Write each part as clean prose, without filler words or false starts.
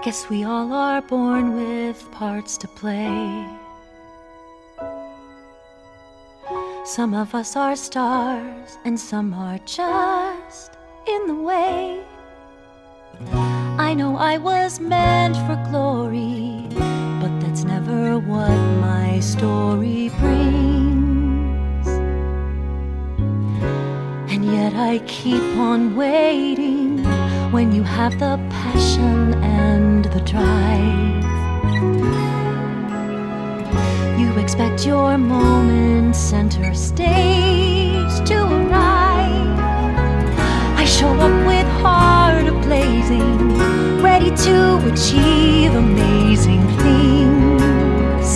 Guess we all are born with parts to play. Some of us are stars and some are just in the way. I know I was meant for glory, but that's never what my story brings. And yet I keep on waiting when you have the passion and the drive. You expect your moment center stage to arrive. I show up with heart ablazing, ready to achieve amazing things.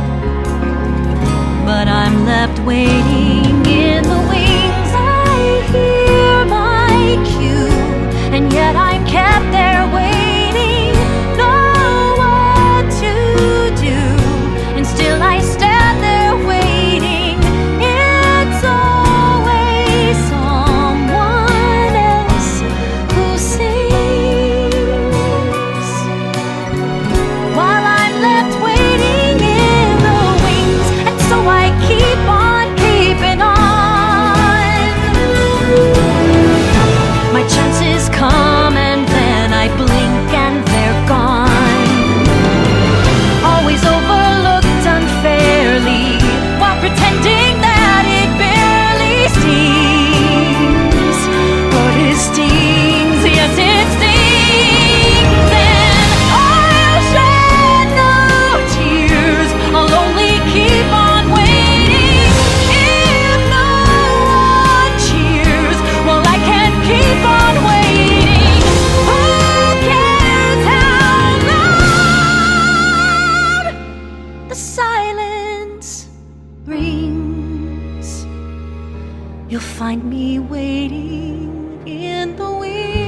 But I'm left waiting in the wings. I hear my cue, and yet I'm kept there waiting, know what to do, and still I stand there waiting. It's always someone else who sings, while I'm left waiting in the wings. And so I keep on keeping on. My chances come and then I blink and they're gone. Always overlooked unfairly, while pretending that it barely stings. But it stings, yes it stings. And I'll shed no tears, I'll only keep on waiting. If no one cheers, well I can keep on waiting. Who cares how loud the silence rings? You'll find me waiting in the wings.